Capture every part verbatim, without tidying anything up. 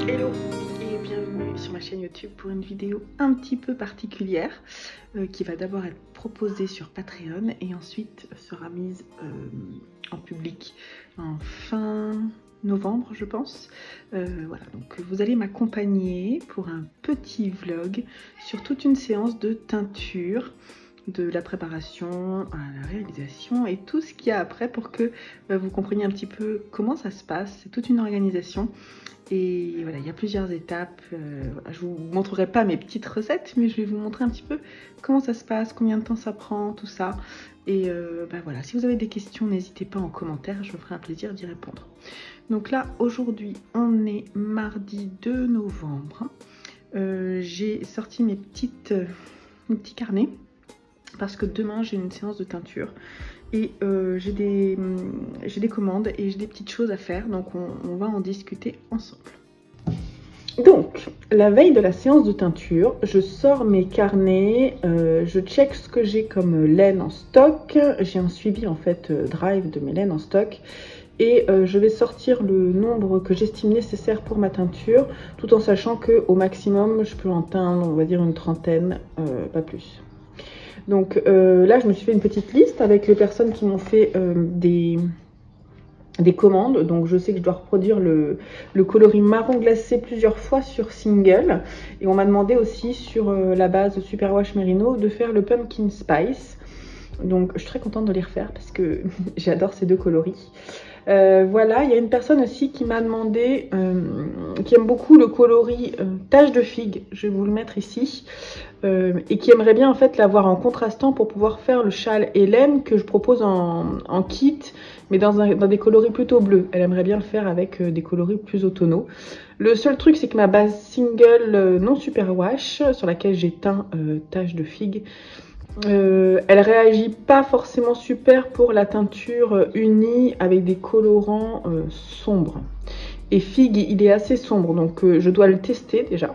Hello et bienvenue sur ma chaîne YouTube pour une vidéo un petit peu particulière euh, qui va d'abord être proposée sur Patreon et ensuite sera mise euh, en public en fin novembre je pense. Euh, voilà, donc vous allez m'accompagner pour un petit vlog sur toute une séance de teinture, de la préparation à la réalisation et tout ce qu'il y a après pour que euh, vous compreniez un petit peu comment ça se passe. C'est toute une organisation et voilà, il y a plusieurs étapes. Euh, voilà, je vous montrerai pas mes petites recettes, mais je vais vous montrer un petit peu comment ça se passe, combien de temps ça prend, tout ça. Et euh, bah voilà, si vous avez des questions, n'hésitez pas en commentaire, je me ferai un plaisir d'y répondre. Donc là, aujourd'hui, on est mardi deux novembre. Euh, j'ai sorti mes petites, euh, mes petits carnets parce que demain j'ai une séance de teinture et euh, j'ai des, j'ai des commandes et j'ai des petites choses à faire, donc on, on va en discuter ensemble. Donc, la veille de la séance de teinture, je sors mes carnets, euh, je check ce que j'ai comme laine en stock, j'ai un suivi en fait euh, drive de mes laines en stock et euh, je vais sortir le nombre que j'estime nécessaire pour ma teinture, tout en sachant que au maximum je peux en teindre, on va dire une trentaine, euh, pas plus. Donc euh, là, je me suis fait une petite liste avec les personnes qui m'ont fait euh, des, des commandes. Donc je sais que je dois reproduire le, le coloris marron glacé plusieurs fois sur Single. Et on m'a demandé aussi sur euh, la base Superwash Merino de faire le Pumpkin Spice. Donc je suis très contente de les refaire parce que j'adore ces deux coloris. Euh, voilà, il y a une personne aussi qui m'a demandé, euh, qui aime beaucoup le coloris euh, tache de figue, je vais vous le mettre ici, euh, et qui aimerait bien en fait l'avoir en contrastant pour pouvoir faire le châle Hélène que je propose en, en kit, mais dans, un, dans des coloris plutôt bleus. Elle aimerait bien le faire avec euh, des coloris plus automnaux. Le seul truc, c'est que ma base Single euh, non Superwash, sur laquelle j'ai teint euh, tache de figue, Euh, elle réagit pas forcément super pour la teinture unie avec des colorants euh, sombres. Et figue, il est assez sombre, donc euh, je dois le tester déjà.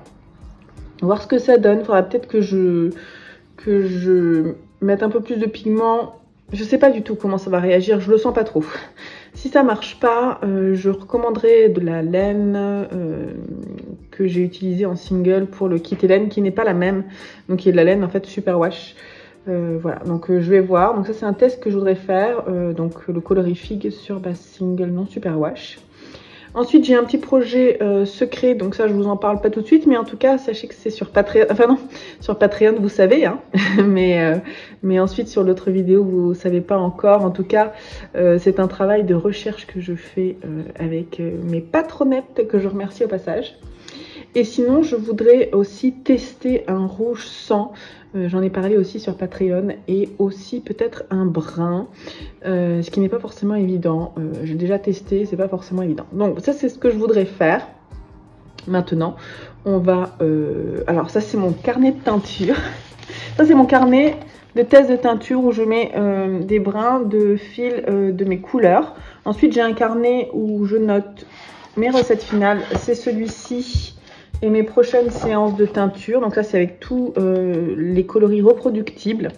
Voir ce que ça donne. Il faudra peut-être que je, que je mette un peu plus de pigment. Je sais pas du tout comment ça va réagir, je le sens pas trop. Si ça marche pas, euh, je recommanderais de la laine euh, que j'ai utilisée en Single pour le kit Hélène, qui n'est pas la même, donc qui est de la laine en fait Superwash. Euh, voilà, donc euh, je vais voir. Donc ça c'est un test que je voudrais faire, euh, donc le coloris figue sur base Single non Superwash. Ensuite j'ai un petit projet euh, secret, donc ça je vous en parle pas tout de suite, mais en tout cas sachez que c'est sur Patreon, enfin non, sur Patreon vous savez, hein, mais, euh, mais ensuite sur l'autre vidéo vous savez pas encore. En tout cas euh, c'est un travail de recherche que je fais euh, avec euh, mes patronettes que je remercie au passage. Et sinon, je voudrais aussi tester un rouge sang. Euh, J'en ai parlé aussi sur Patreon. Et aussi peut-être un brun. Euh, ce qui n'est pas forcément évident. Euh, J'ai déjà testé, c'est pas forcément évident. Donc ça, c'est ce que je voudrais faire. Maintenant, on va... Euh... Alors ça, c'est mon carnet de teinture. Ça, c'est mon carnet de test de teinture où je mets euh, des brins de fil euh, de mes couleurs. Ensuite, j'ai un carnet où je note mes recettes finales. C'est celui-ci. Et mes prochaines séances de teinture, donc là c'est avec tous euh, les coloris reproductibles.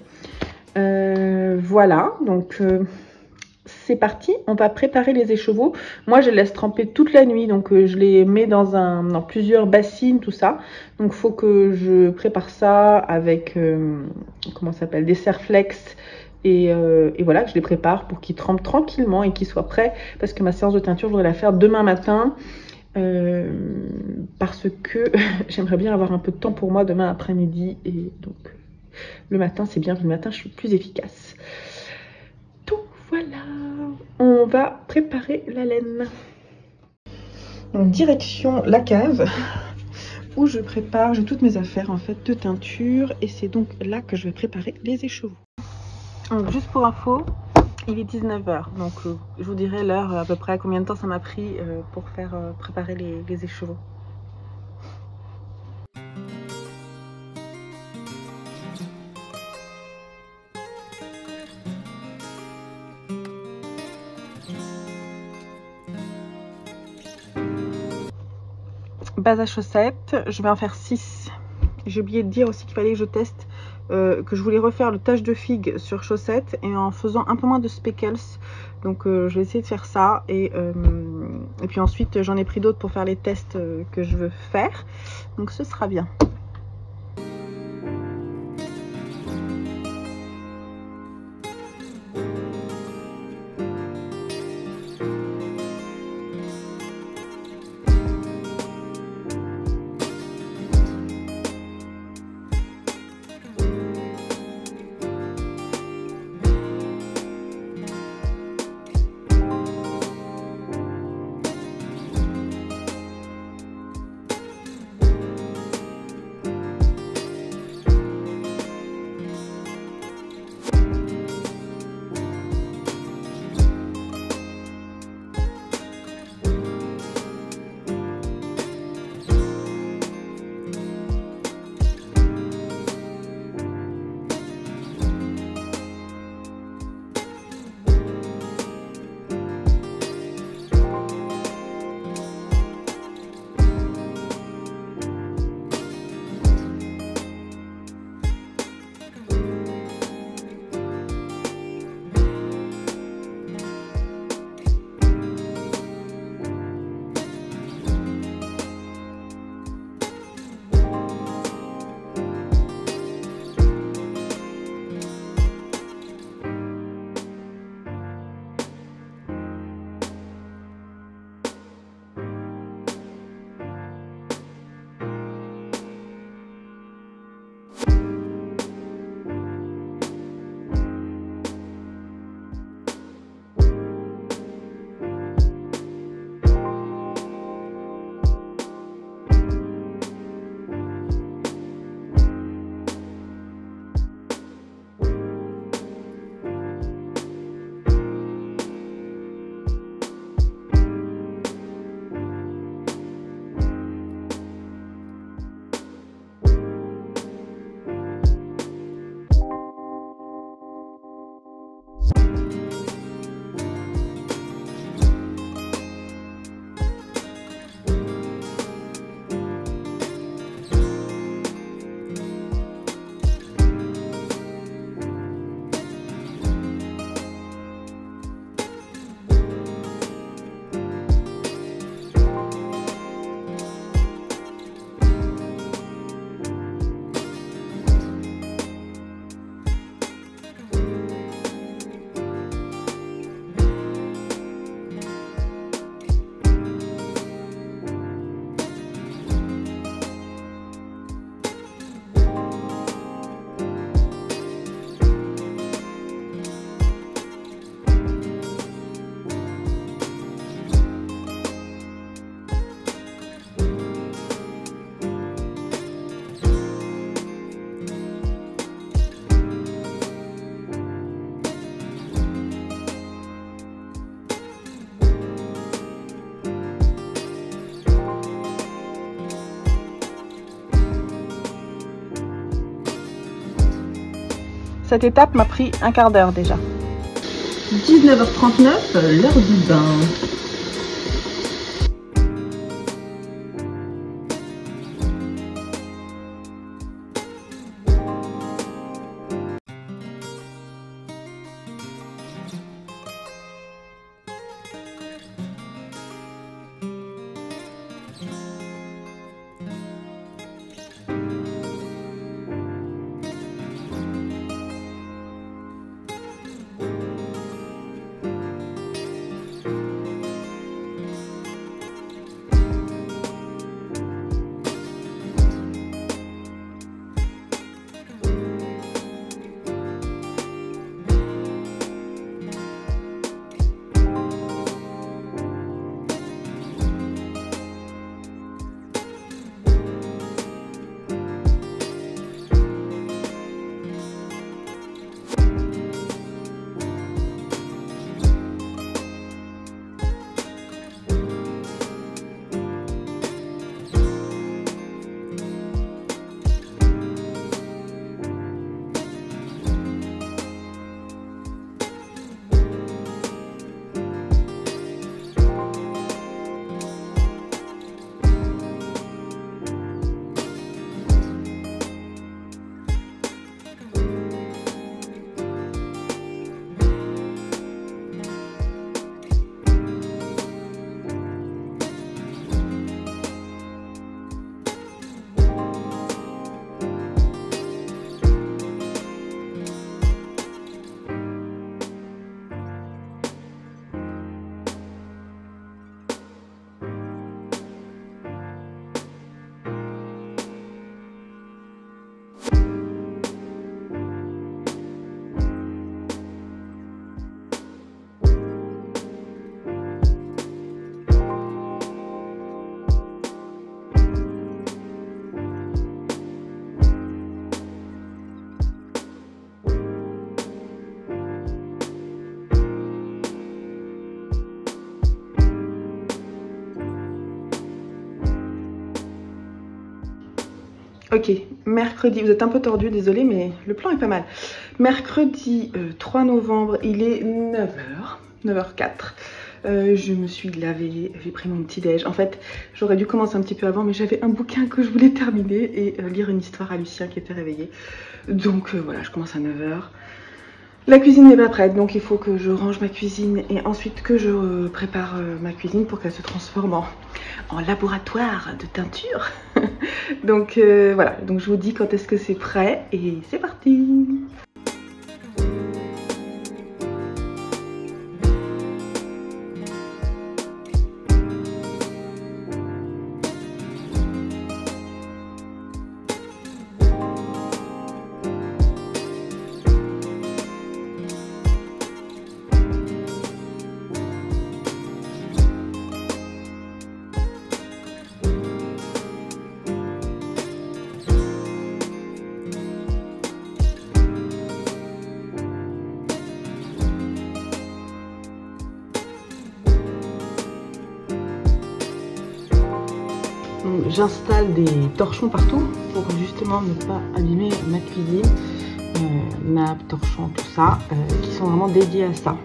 Euh, voilà, donc euh, c'est parti, on va préparer les écheveaux. Moi je les laisse tremper toute la nuit, donc euh, je les mets dans, un, dans plusieurs bassines, tout ça. Donc il faut que je prépare ça avec, euh, comment ça s'appelle, des Serflex. Et, euh, et voilà, que je les prépare pour qu'ils trempent tranquillement et qu'ils soient prêts. Parce que ma séance de teinture, je voudrais la faire demain matin. Euh, parce que j'aimerais bien avoir un peu de temps pour moi demain après-midi et donc le matin c'est bien, le matin je suis plus efficace. Donc voilà, on va préparer la laine. Donc direction la cave où je prépare, j'ai toutes mes affaires en fait de teinture et c'est donc là que je vais préparer les écheveaux. Donc juste pour info, il est dix-neuf heures, donc euh, je vous dirai l'heure à peu près, combien de temps ça m'a pris euh, pour faire euh, préparer les, les écheveaux. Base à chaussettes, je vais en faire six j'ai oublié de dire aussi qu'il fallait que je teste, euh, que je voulais refaire le tache de figue sur chaussettes et en faisant un peu moins de speckles. Donc euh, je vais essayer de faire ça et, euh, et puis ensuite j'en ai pris d'autres pour faire les tests euh, que je veux faire. Donc ce sera bien. Cette étape m'a pris un quart d'heure déjà. dix-neuf heures trente-neuf, l'heure du bain. Ok, mercredi, vous êtes un peu tordu, désolé, mais le plan est pas mal. Mercredi euh, trois novembre, il est neuf heures, neuf heures quatre. Euh, je me suis lavée, j'ai pris mon petit déj. En fait, j'aurais dû commencer un petit peu avant, mais j'avais un bouquin que je voulais terminer et euh, lire une histoire à Lucien qui était réveillé. Donc euh, voilà, je commence à neuf heures. La cuisine n'est pas prête, donc il faut que je range ma cuisine et ensuite que je euh, prépare euh, ma cuisine pour qu'elle se transforme en, en laboratoire de teinture. Donc euh, voilà, donc je vous dis quand est-ce que c'est prêt et c'est parti. J'installe des torchons partout pour justement ne pas abîmer ma cuisine, euh, nappes, torchons, tout ça, euh, qui sont vraiment dédiés à ça.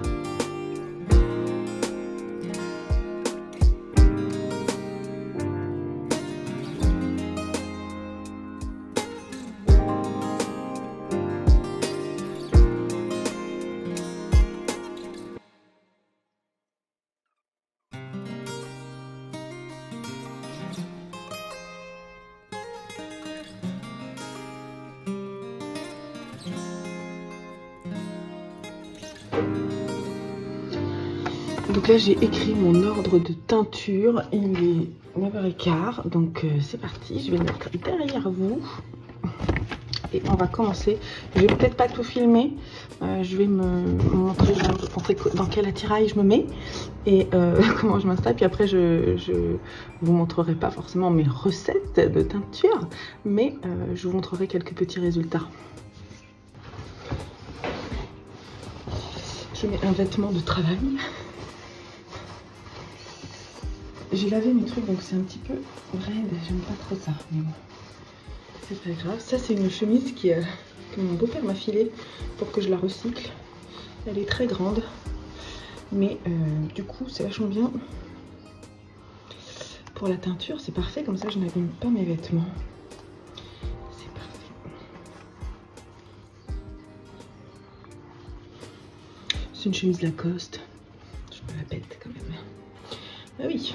Donc là j'ai écrit mon ordre de teinture, il est neuf heures quinze, donc euh, c'est parti, je vais le mettre derrière vous et on va commencer. Je vais peut-être pas tout filmer, euh, je vais me montrer, montrer dans quel attirail je me mets et euh, comment je m'installe, puis après je, je vous montrerai pas forcément mes recettes de teinture, mais euh, je vous montrerai quelques petits résultats. Je mets un vêtement de travail. J'ai lavé mes trucs donc c'est un petit peu raide, j'aime pas trop ça, mais bon, c'est pas grave. Ça c'est une chemise qui, euh, que mon beau-père m'a filée pour que je la recycle. Elle est très grande, mais euh, du coup c'est vachement bien pour la teinture, c'est parfait, comme ça je n'abîme pas mes vêtements. C'est parfait. C'est une chemise Lacoste, je me la pète quand même. Ah oui.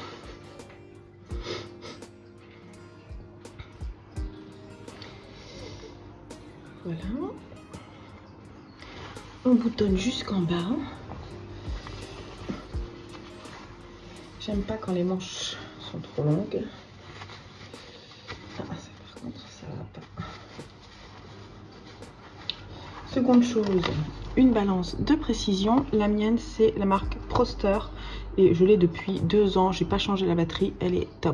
Voilà. On boutonne jusqu'en bas. J'aime pas quand les manches sont trop longues. Ah, ça par contre, ça va pas. Seconde chose, une balance de précision. La mienne, c'est la marque Proster. Et je l'ai depuis deux ans. J'ai pas changé la batterie. Elle est top.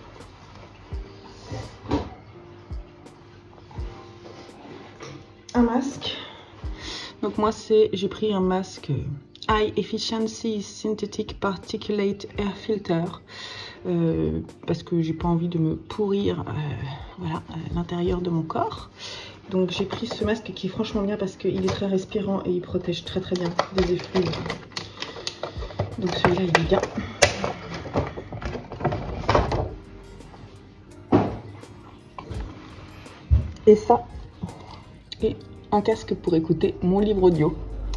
Un masque. Donc moi c'est j'ai pris un masque High Efficiency Synthetic Particulate Air Filter euh, parce que j'ai pas envie de me pourrir euh, voilà l'intérieur de mon corps. Donc j'ai pris ce masque qui est franchement bien parce qu'il est très respirant et il protège très très bien des effluves. Donc celui-là il est bien. Et ça et un casque pour écouter mon livre audio.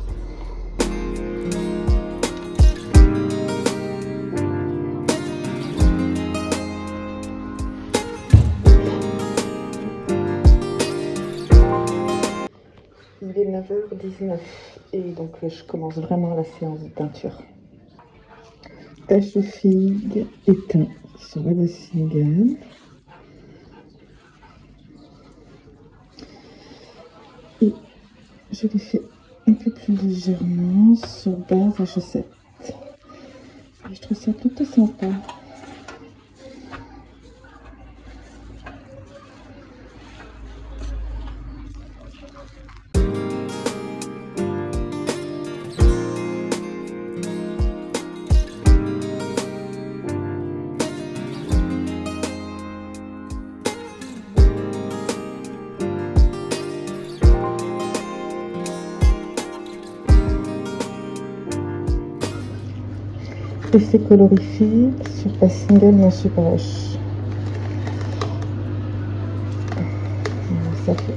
Il est neuf heures dix-neuf et donc je commence vraiment la séance de teinture. Tache de figue éteint sur la Bossinger. Et je l'ai fait un peu plus légèrement sur base à chaussette. Et je trouve ça plutôt sympa. essai colorifique sur pas single non séparé. Ça fait.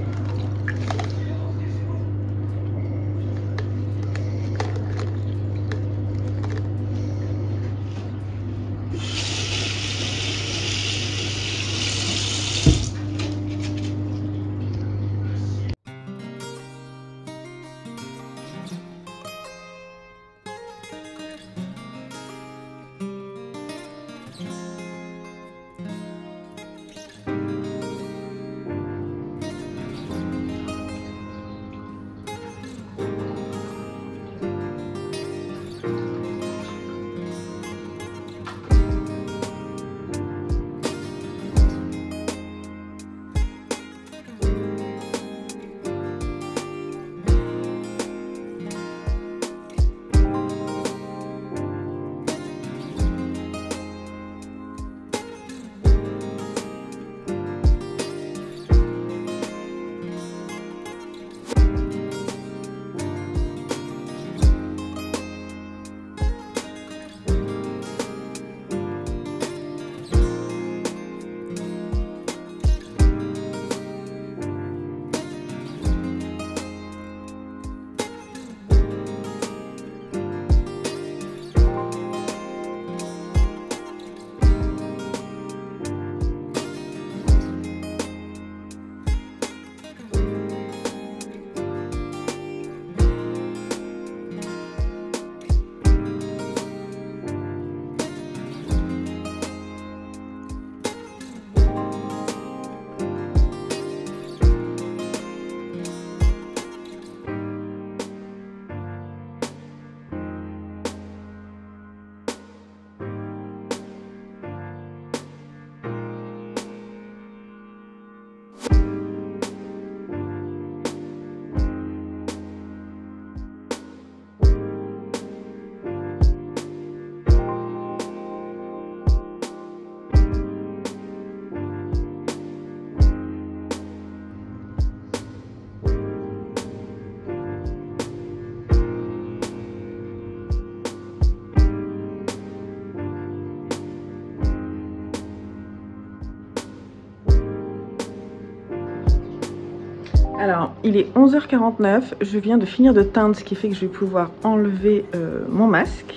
Alors, il est onze heures quarante-neuf, je viens de finir de teindre, ce qui fait que je vais pouvoir enlever euh, mon masque.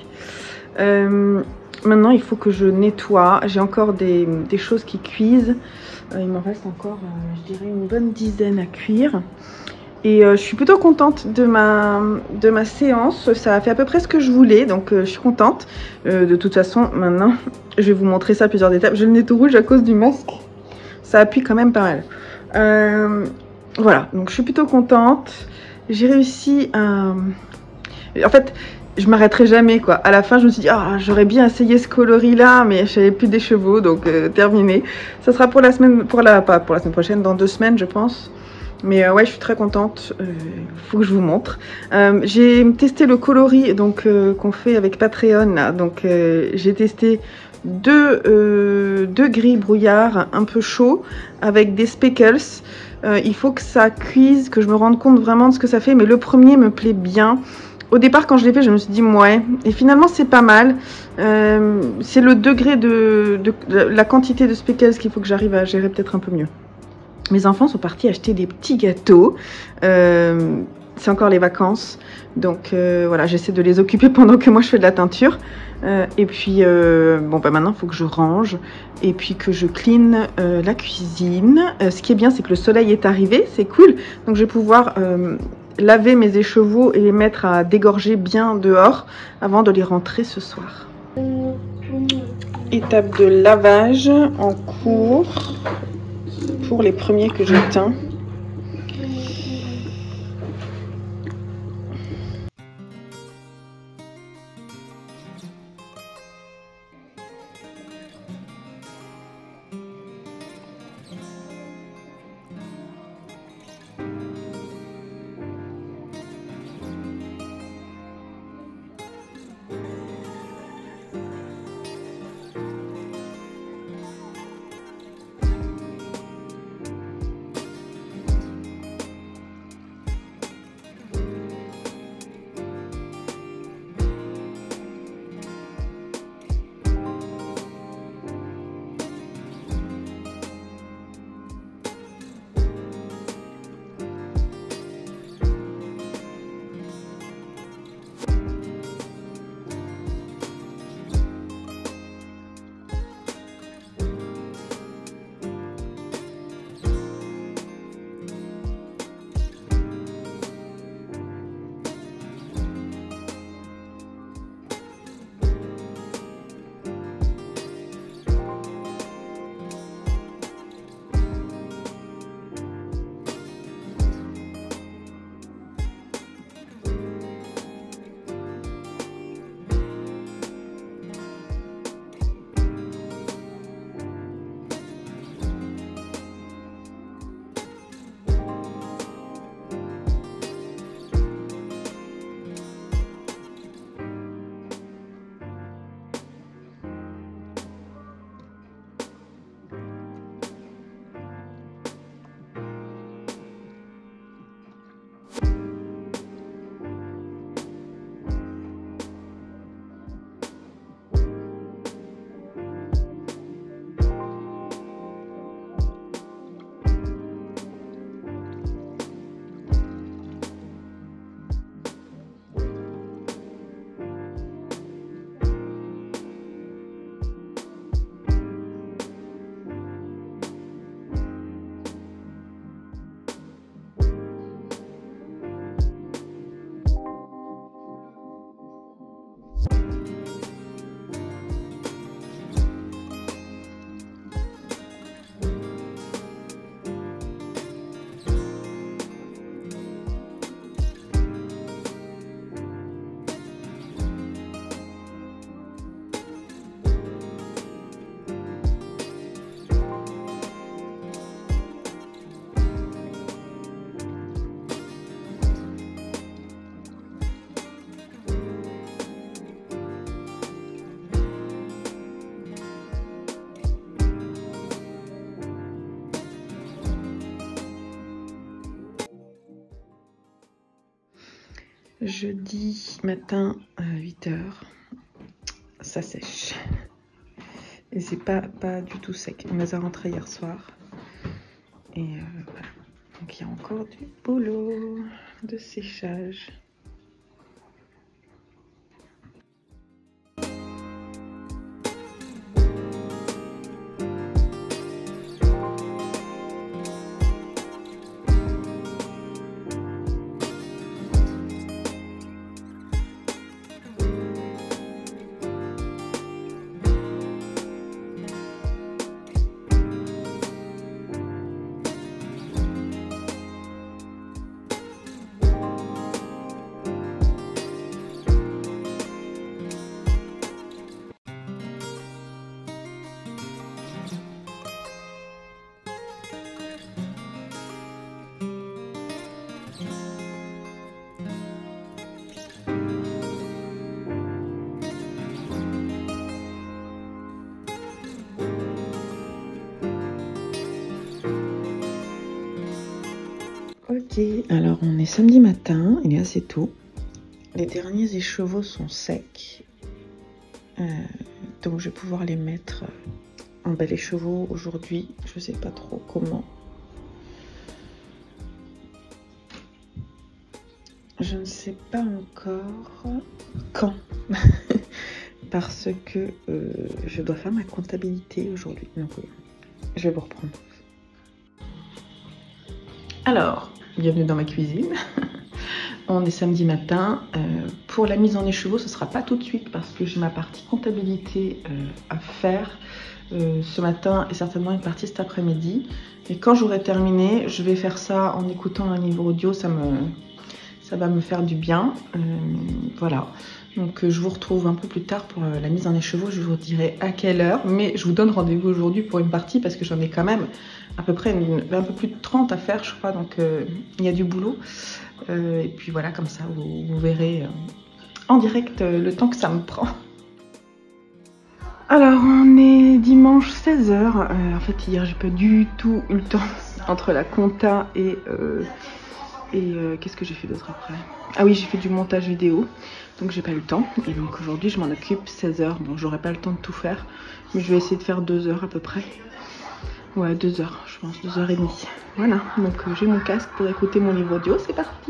Euh, maintenant, il faut que je nettoie. J'ai encore des, des choses qui cuisent. Euh, il m'en reste encore, euh, je dirais, une bonne dizaine à cuire. Et euh, je suis plutôt contente de ma, de ma séance. Ça a fait à peu près ce que je voulais, donc euh, je suis contente. Euh, de toute façon, maintenant, je vais vous montrer ça à plusieurs étapes. J'ai le nez tout rouge à cause du masque. Ça appuie quand même pas mal. Euh, Voilà, donc je suis plutôt contente. J'ai réussi à... En fait, je m'arrêterai jamais, quoi. À la fin, je me suis dit, ah, j'aurais bien essayé ce coloris-là, mais j'avais plus des chevaux, donc euh, terminé. Ça sera pour la semaine, pour la, pas pour la semaine prochaine, dans deux semaines, je pense. Mais euh, ouais, je suis très contente. Il euh, faut que je vous montre. Euh, j'ai testé le coloris donc euh, qu'on fait avec Patreon, là. Donc euh, j'ai testé deux, euh, deux gris brouillard un peu chaud avec des speckles. Euh, il faut que ça cuise, que je me rende compte vraiment de ce que ça fait, mais le premier me plaît bien. Au départ, quand je l'ai fait, je me suis dit ouais, et finalement c'est pas mal. Euh, c'est le degré de, de, de la quantité de speckles qu'il faut que j'arrive à gérer peut-être un peu mieux. Mes enfants sont partis acheter des petits gâteaux. Euh, c'est encore les vacances, donc euh, voilà, j'essaie de les occuper pendant que moi je fais de la teinture. Euh, et puis euh, bon bah maintenant il faut que je range et puis que je clean euh, la cuisine. Euh, ce qui est bien, c'est que le soleil est arrivé, c'est cool, donc je vais pouvoir euh, laver mes écheveaux et les mettre à dégorger bien dehors avant de les rentrer ce soir. Étape de lavage en cours pour les premiers que je teins. Jeudi matin à huit heures, ça sèche. Et c'est pas, pas du tout sec. On les a rentrés hier soir. Et euh, voilà. Donc il y a encore du boulot de séchage. Ok, alors on est samedi matin, il est assez tôt. Les derniers écheveaux sont secs. Euh, donc je vais pouvoir les mettre en bel écheveau aujourd'hui. Je sais pas trop comment. Je ne sais pas encore quand. Parce que euh, je dois faire ma comptabilité aujourd'hui. Donc oui, je vais vous reprendre. Alors, bienvenue dans ma cuisine. On est samedi matin. Euh, pour la mise en écheveau, ce ne sera pas tout de suite parce que j'ai ma partie comptabilité euh, à faire euh, ce matin et certainement une partie cet après-midi. Et quand j'aurai terminé, je vais faire ça en écoutant un livre audio. Ça, me, ça va me faire du bien. Euh, voilà. Donc euh, je vous retrouve un peu plus tard pour euh, la mise en écheveau. Je vous dirai à quelle heure. Mais je vous donne rendez-vous aujourd'hui pour une partie parce que j'en ai quand même à peu près une, un peu plus de trente à faire, je crois. Donc euh, il y a du boulot. Euh, et puis voilà, comme ça, vous, vous verrez euh, en direct euh, le temps que ça me prend. Alors, on est dimanche seize heures. Euh, en fait, hier, j'ai pas du tout eu le temps entre la compta et... Euh, et euh, qu'est-ce que j'ai fait d'autre après? Ah oui, j'ai fait du montage vidéo. Donc, j'ai pas eu le temps. Et donc, aujourd'hui, je m'en occupe seize heures. Bon, j'aurai pas le temps de tout faire. Mais je vais essayer de faire deux heures à peu près. Ouais, deux heures, je pense, deux heures et demie. Voilà, donc euh, j'ai mon casque pour écouter mon livre audio, c'est parti.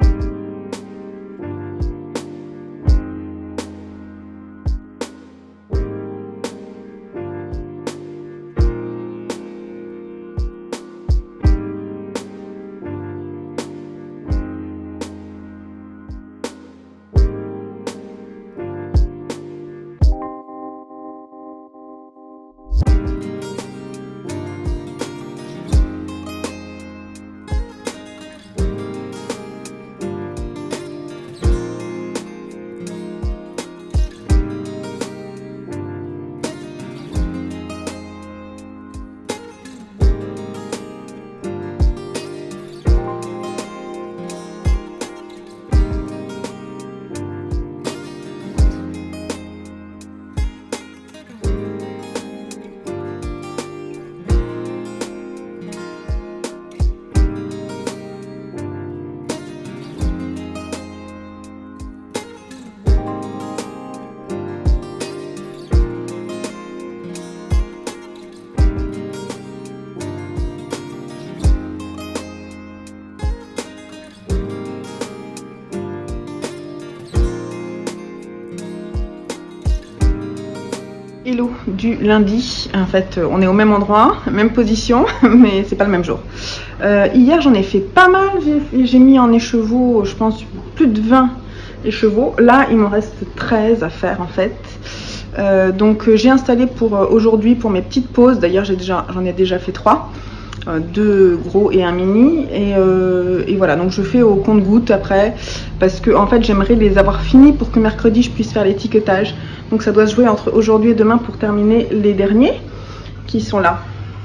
Hello du lundi, en fait on est au même endroit, même position, mais c'est pas le même jour. Euh, hier j'en ai fait pas mal, j'ai mis en écheveau je pense plus de vingt écheveaux. Là il m'en reste treize à faire en fait. Euh, donc j'ai installé pour aujourd'hui pour mes petites pauses, d'ailleurs j'ai déjà, j'en ai déjà fait trois. Euh, deux gros et un mini et, euh, et voilà, donc je fais au compte-gouttes après parce que en fait j'aimerais les avoir finis pour que mercredi je puisse faire l'étiquetage. Donc ça doit se jouer entre aujourd'hui et demain pour terminer les derniers qui sont là.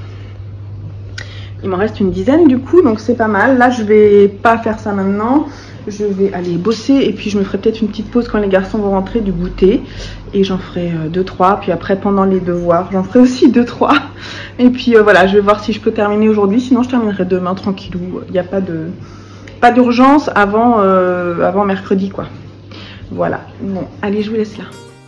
Il m'en reste une dizaine du coup, donc c'est pas mal. Là je vais pas faire ça maintenant, je vais aller bosser et puis je me ferai peut-être une petite pause quand les garçons vont rentrer du goûter et j'en ferai deux trois, puis après pendant les devoirs j'en ferai aussi deux trois et puis euh, voilà, je vais voir si je peux terminer aujourd'hui, sinon je terminerai demain tranquillou. Il n'y a pas de pas d'urgence avant, euh, avant mercredi quoi. Voilà, bon, allez, je vous laisse là.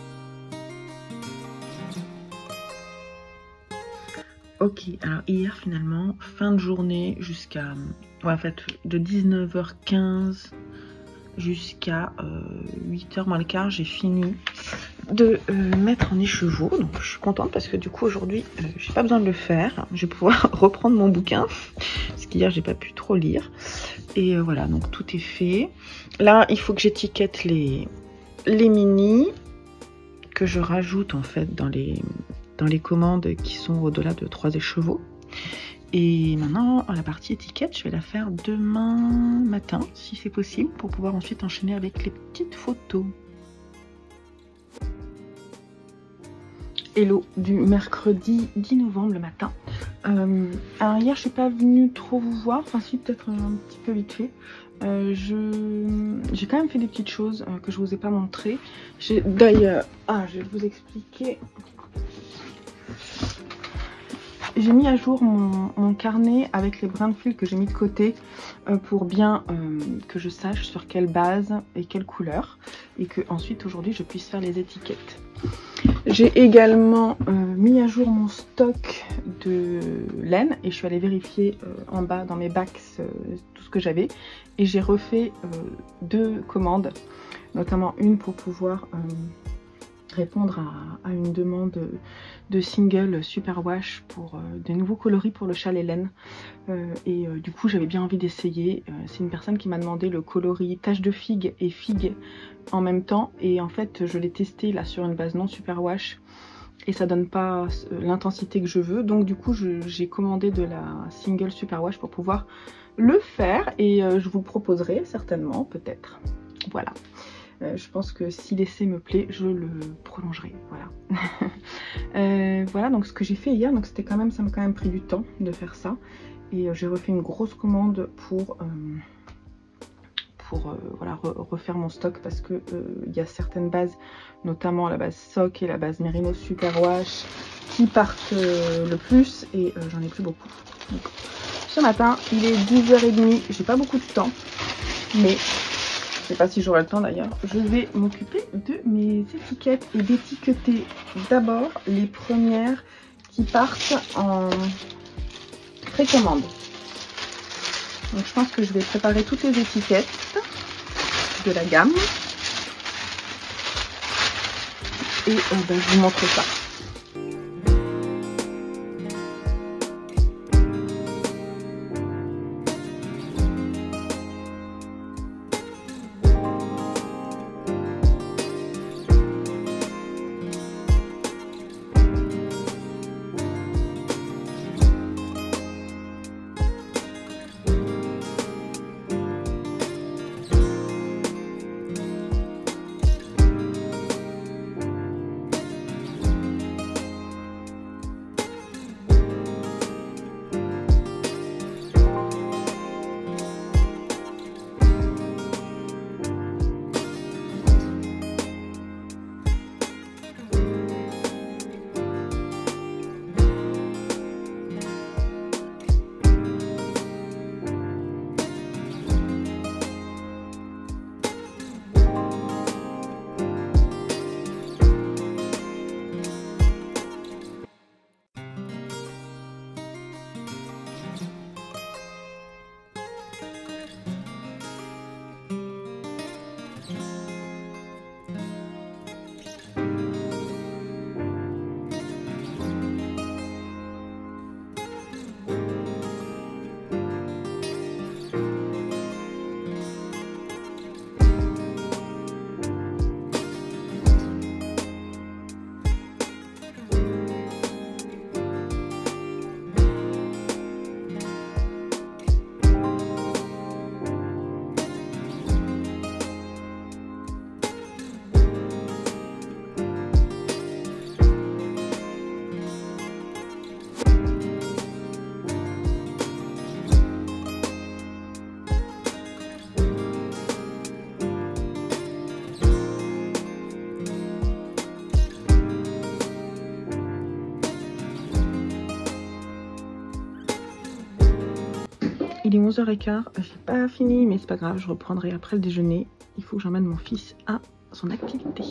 Ok, alors hier finalement, fin de journée jusqu'à, ouais, en fait, de dix-neuf heures quinze jusqu'à euh, huit heures moins le quart, j'ai fini de euh, mettre en écheveau. Donc je suis contente parce que du coup aujourd'hui, euh, j'ai pas besoin de le faire. Je vais pouvoir reprendre mon bouquin parce qu'hier j'ai pas pu trop lire. Et euh, voilà, donc tout est fait. Là, il faut que j'étiquette les, les mini que je rajoute en fait dans les, dans les commandes qui sont au-delà de trois écheveaux. Et maintenant, la partie étiquette, je vais la faire demain matin, si c'est possible, pour pouvoir ensuite enchaîner avec les petites photos. Hello, du mercredi dix novembre le matin. Euh, alors hier, je suis pas venue trop vous voir, enfin si, peut-être un petit peu vite fait. Euh, je j'ai quand même fait des petites choses euh, que je vous ai pas montrées. J'ai d'ailleurs, ah, je vais vous expliquer. J'ai mis à jour mon, mon carnet avec les brins de fil que j'ai mis de côté euh, pour bien euh, que je sache sur quelle base et quelle couleur et que ensuite aujourd'hui je puisse faire les étiquettes. J'ai également euh, mis à jour mon stock de laine et je suis allée vérifier euh, en bas dans mes bacs euh, tout ce que j'avais et j'ai refait euh, deux commandes, notamment une pour pouvoir euh, répondre à, à une demande de single superwash pour euh, des nouveaux coloris pour le chalet laine euh, et euh, du coup j'avais bien envie d'essayer. Euh, c'est une personne qui m'a demandé le coloris tache de figue et figue en même temps et en fait je l'ai testé là sur une base non superwash et ça donne pas euh, l'intensité que je veux, donc du coup j'ai commandé de la single superwash pour pouvoir le faire et euh, je vous le proposerai certainement, peut-être. Voilà. Euh, je pense que si l'essai me plaît, je le prolongerai, voilà. euh, voilà donc ce que j'ai fait hier, donc c'était quand même, ça m'a quand même pris du temps de faire ça. Et euh, j'ai refait une grosse commande pour, euh, pour euh, voilà, re refaire mon stock parce que euh, il y a certaines bases, notamment la base Sock et la base Merino Superwash, qui partent euh, le plus et euh, j'en ai plus beaucoup. Donc, ce matin, il est dix heures trente, j'ai pas beaucoup de temps, mais je sais pas si j'aurai le temps d'ailleurs. Je vais m'occuper de mes étiquettes et d'étiqueter d'abord les premières qui partent en précommande. Donc je pense que je vais préparer toutes les étiquettes de la gamme. Et euh, ben, je vous montre ça. il est onze heures quinze, j'ai pas fini mais c'est pas grave, je reprendrai après le déjeuner. Il faut que j'emmène mon fils à son activité.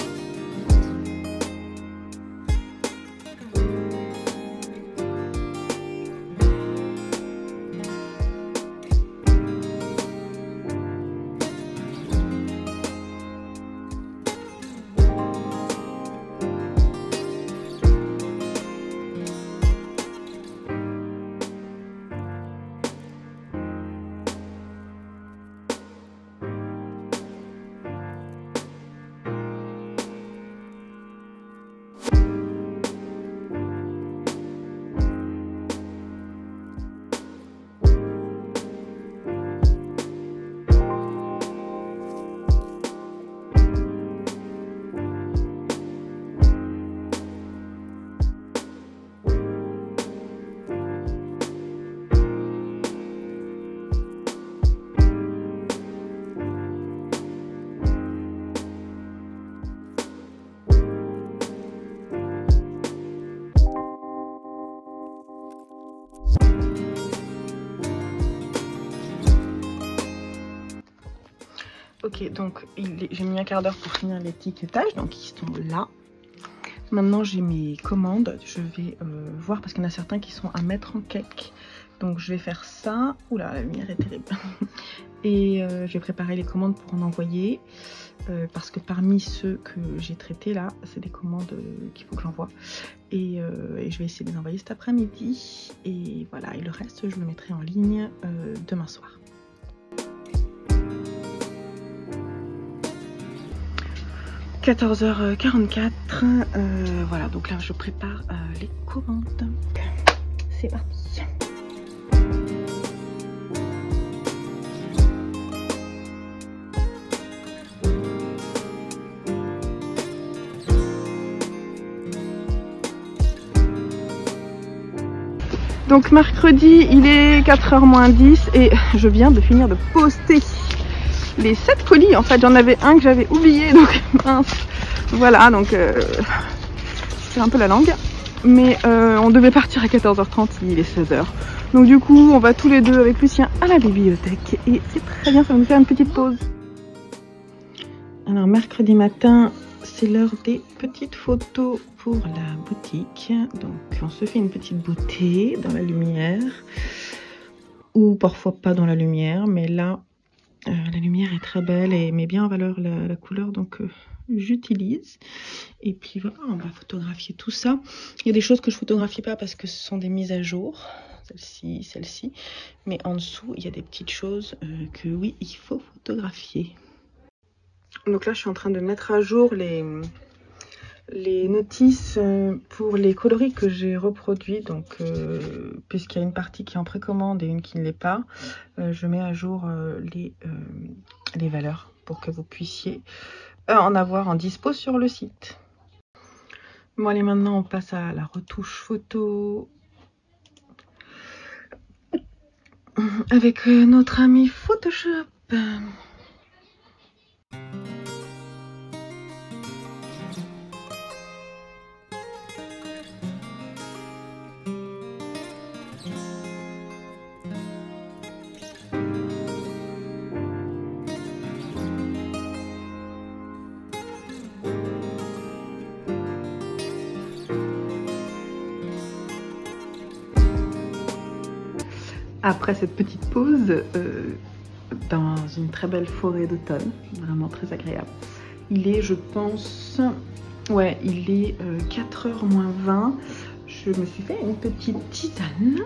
Ok, donc j'ai mis un quart d'heure pour finir l'étiquetage, donc ils sont là. Maintenant j'ai mes commandes, je vais euh, voir parce qu'il y en a certains qui sont à mettre en cake. Donc je vais faire ça. Oula, la lumière est terrible. Et euh, je vais préparer les commandes pour en envoyer. Euh, parce que parmi ceux que j'ai traités là, c'est des commandes euh, qu'il faut que j'envoie. Et, euh, et je vais essayer de les envoyer cet après-midi. Et voilà, et le reste je le mettrai en ligne euh, demain soir. quatorze heures quarante-quatre, euh, voilà, donc là je prépare euh, les commandes. C'est parti. Donc mercredi, il est quatre heures moins dix et je viens de finir de poster les sept colis. En fait, j'en avais un que j'avais oublié, donc mince. Voilà, donc euh, c'est un peu la langue. Mais euh, on devait partir à quatorze heures trente, il est seize heures. Donc du coup, on va tous les deux avec Lucien à la bibliothèque. Et c'est très bien, ça va nous faire une petite pause. Alors mercredi matin, c'est l'heure des petites photos pour la boutique. Donc on se fait une petite beauté dans la lumière. Ou parfois pas dans la lumière, mais là... Euh, la lumière est très belle et met bien en valeur la, la couleur, donc euh, j'utilise. Et puis voilà, on va photographier tout ça. Il y a des choses que je photographie pas parce que ce sont des mises à jour, celle-ci, celle-ci. Mais en dessous, il y a des petites choses euh, que oui, il faut photographier. Donc là, je suis en train de mettre à jour les, les notices pour les coloris que j'ai reproduits. Donc, euh, puisqu'il y a une partie qui est en précommande et une qui ne l'est pas, euh, je mets à jour euh, les, euh, les valeurs pour que vous puissiez euh, en avoir en dispo sur le site. Bon, allez, maintenant on passe à la retouche photo avec euh, notre ami Photoshop. Après cette petite pause, euh, dans une très belle forêt d'automne, vraiment très agréable. Il est, je pense, ouais, il est euh, quatre heures moins vingt. Je me suis fait une petite tisane.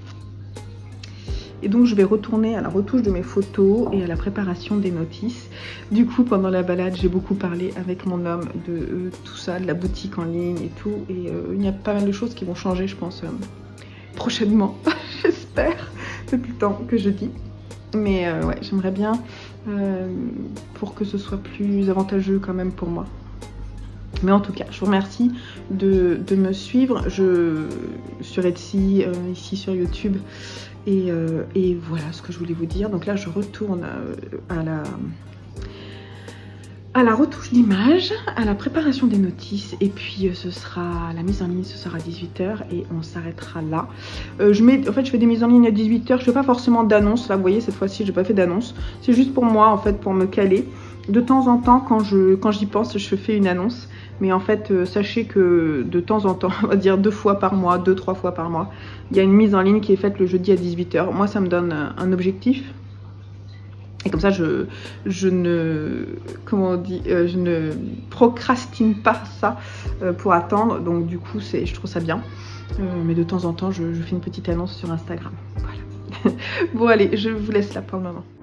Et donc je vais retourner à la retouche de mes photos et à la préparation des notices. Du coup, pendant la balade, j'ai beaucoup parlé avec mon homme de euh, tout ça, de la boutique en ligne et tout. Et euh, il y a pas mal de choses qui vont changer, je pense, euh, prochainement, j'espère. Depuis le temps que je dis, mais euh, ouais, j'aimerais bien euh, pour que ce soit plus avantageux quand même pour moi. Mais en tout cas, je vous remercie de, de me suivre. Je sur Etsy, euh, ici sur YouTube, et, euh, et voilà ce que je voulais vous dire. Donc là, je retourne à, à la à la retouche d'image, à la préparation des notices, et puis euh, ce sera la mise en ligne, ce sera à dix-huit heures et on s'arrêtera là. Euh, je mets, en fait, je fais des mises en ligne à dix-huit heures, je fais pas forcément d'annonce, là vous voyez cette fois-ci j'ai pas fait d'annonce, c'est juste pour moi en fait, pour me caler. De temps en temps quand je quand j'y pense, je fais une annonce, mais en fait euh, sachez que de temps en temps, on va dire deux fois par mois, deux trois fois par mois, il y a une mise en ligne qui est faite le jeudi à dix-huit heures. Moi ça me donne un objectif. Et comme ça, je, je ne, comment on dit, euh, je ne procrastine pas ça euh, pour attendre. Donc du coup, c'est, je trouve ça bien. Euh, mais de temps en temps, je, je fais une petite annonce sur Instagram. Voilà. Bon allez, je vous laisse là pour le moment.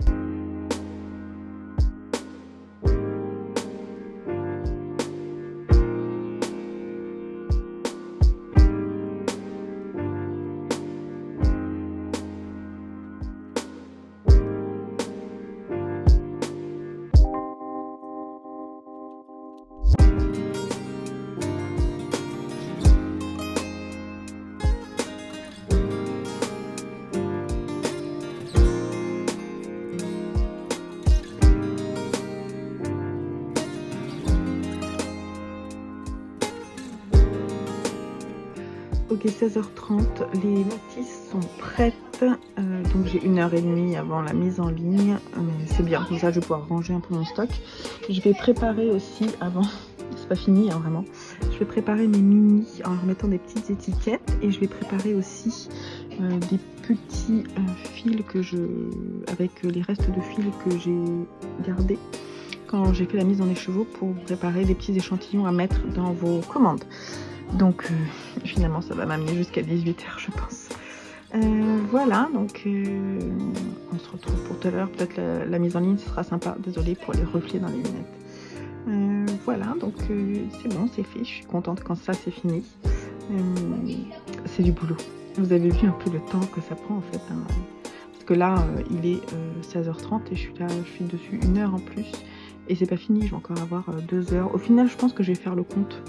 Ok, seize heures trente, les notices sont prêtes, euh, donc j'ai une heure et demie avant la mise en ligne, mais c'est bien, comme ça je vais pouvoir ranger un peu mon stock. Je vais préparer aussi, avant, c'est pas fini hein, vraiment, je vais préparer mes mini en leur mettant des petites étiquettes et je vais préparer aussi euh, des petits euh, fils que je, avec les restes de fils que j'ai gardés quand j'ai fait la mise en écheveau pour préparer des petits échantillons à mettre dans vos commandes. Donc euh, finalement ça va m'amener jusqu'à dix-huit heures je pense. Euh, voilà, donc euh, on se retrouve pour tout à l'heure. Peut-être la, la mise en ligne, ce sera sympa. Désolée pour les reflets dans les lunettes. Euh, voilà, donc euh, c'est bon, c'est fait. Je suis contente quand ça c'est fini. Euh, c'est du boulot. Vous avez vu un peu le temps que ça prend en fait. Hein. Parce que là, euh, il est euh, seize heures trente et je suis là, je suis dessus une heure en plus. Et c'est pas fini, je vais encore avoir euh, deux heures. Au final, je pense que je vais faire le compte.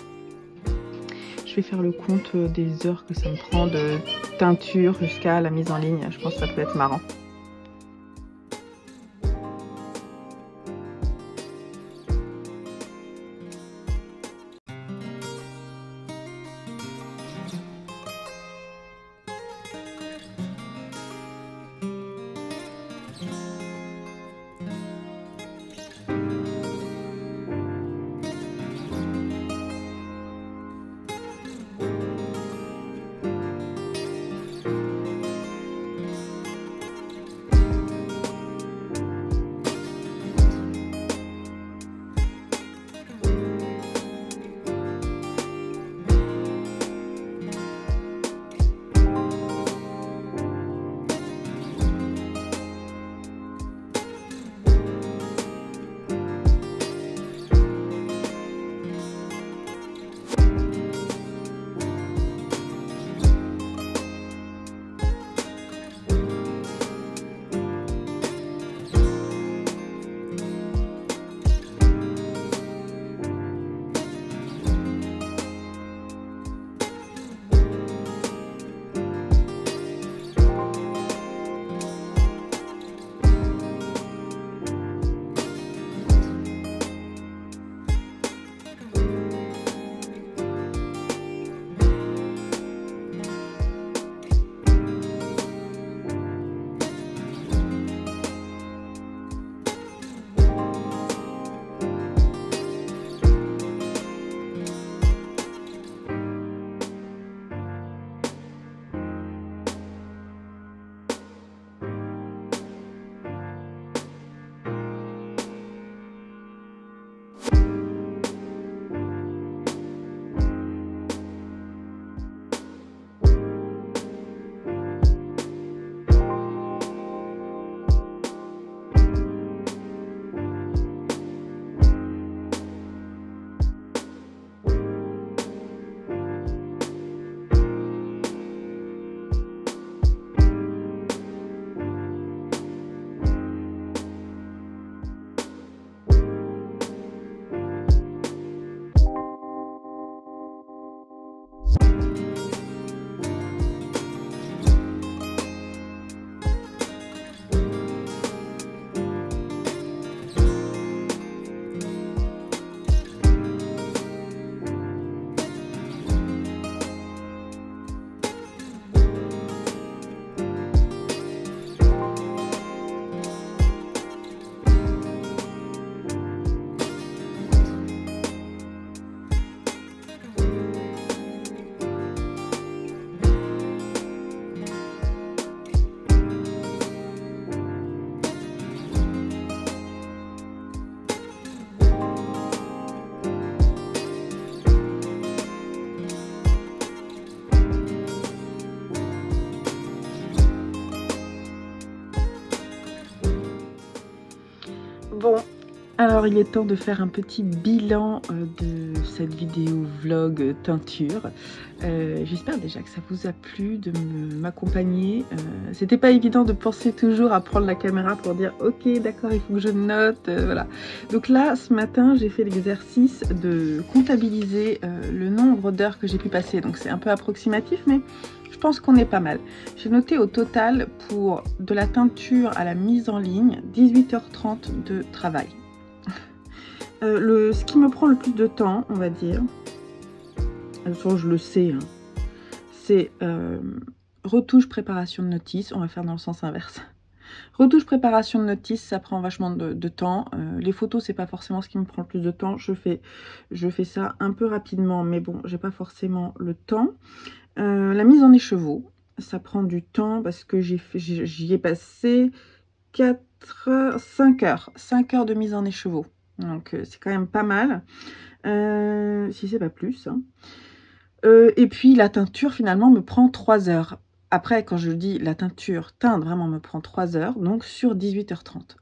Je vais faire le compte des heures que ça me prend de teinture jusqu'à la mise en ligne. Je pense que ça peut être marrant. Bon, alors il est temps de faire un petit bilan euh, de cette vidéo vlog teinture. Euh, J'espère déjà que ça vous a plu de m'accompagner. Euh, C'était pas évident de penser toujours à prendre la caméra pour dire ok d'accord il faut que je note, euh, voilà. Donc là ce matin j'ai fait l'exercice de comptabiliser euh, le nombre d'heures que j'ai pu passer. Donc c'est un peu approximatif mais je pense qu'on est pas mal. J'ai noté au total pour de la teinture à la mise en ligne dix-huit heures trente de travail. Euh, le, ce qui me prend le plus de temps, on va dire, de toute façon, je le sais, hein, c'est euh, retouche, préparation de notice. On va faire dans le sens inverse. Retouche, préparation de notice, ça prend vachement de, de temps. Euh, les photos, c'est pas forcément ce qui me prend le plus de temps. Je fais, je fais ça un peu rapidement, mais bon, j'ai pas forcément le temps. Euh, la mise en écheveau, ça prend du temps parce que j'y ai passé quatre heures, cinq heures. cinq heures de mise en écheveau. Donc euh, c'est quand même pas mal, euh, si c'est pas plus. Hein. Euh, et puis la teinture finalement me prend trois heures. Après quand je dis la teinture, teindre vraiment me prend trois heures, donc sur dix-huit heures trente.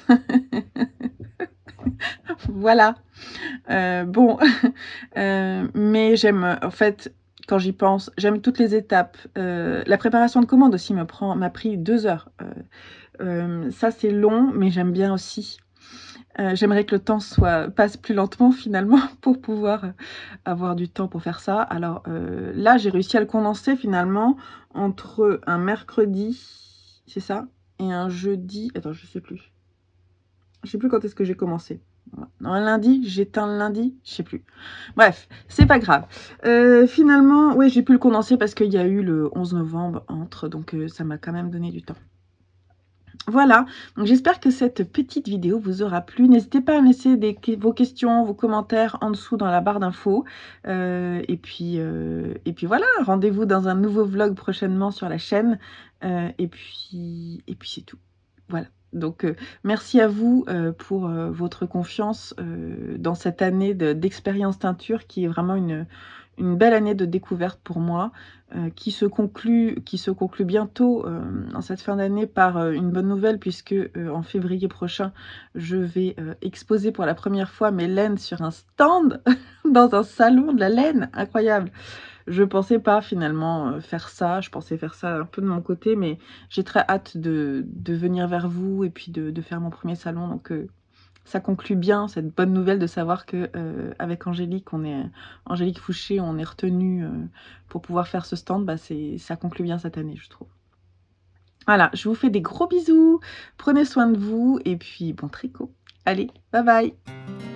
Voilà. Euh, bon, euh, mais j'aime en fait... Quand j'y pense, j'aime toutes les étapes. Euh, la préparation de commande aussi me prend, m'a pris deux heures. Euh, euh, ça c'est long, mais j'aime bien aussi. Euh, J'aimerais que le temps soit passe plus lentement finalement pour pouvoir euh, avoir du temps pour faire ça. Alors euh, là, j'ai réussi à le condenser finalement entre un mercredi, c'est ça, et un jeudi. Attends, je sais plus. Je sais plus quand est-ce que j'ai commencé. Non, un lundi, j'éteins le lundi, je sais plus. Bref, c'est pas grave. Euh, finalement, oui, j'ai pu le condenser parce qu'il y a eu le onze novembre entre, donc euh, ça m'a quand même donné du temps. Voilà, donc j'espère que cette petite vidéo vous aura plu. N'hésitez pas à me laisser des, vos questions, vos commentaires en dessous dans la barre d'infos. Euh, et, puis, euh, et puis voilà, rendez-vous dans un nouveau vlog prochainement sur la chaîne. Euh, et puis, et puis c'est tout. Voilà. Donc, euh, merci à vous euh, pour euh, votre confiance euh, dans cette année d'expérience teinture qui est vraiment une, une belle année de découverte pour moi, euh, qui se conclut, qui se conclut bientôt euh, en cette fin d'année par euh, une bonne nouvelle puisque euh, en février prochain, je vais euh, exposer pour la première fois mes laines sur un stand dans un salon de la laine. Incroyable! Je pensais pas finalement faire ça, je pensais faire ça un peu de mon côté, mais j'ai très hâte de, de venir vers vous et puis de, de faire mon premier salon. Donc euh, ça conclut bien cette bonne nouvelle de savoir que euh, avec Angélique, on est Angélique Fouché, on est retenu euh, pour pouvoir faire ce stand. Bah c'est ça conclut bien cette année, je trouve. Voilà, je vous fais des gros bisous, prenez soin de vous et puis bon tricot. Allez, bye bye.